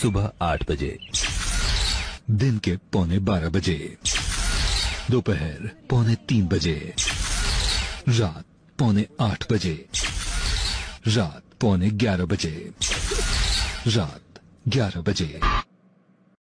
सुबह 8 बजे, दिन के 11:15 बजे, दोपहर 3:45 बजे, रात 7:45 बजे, रात 11:15 बजे, रात 11 बजे।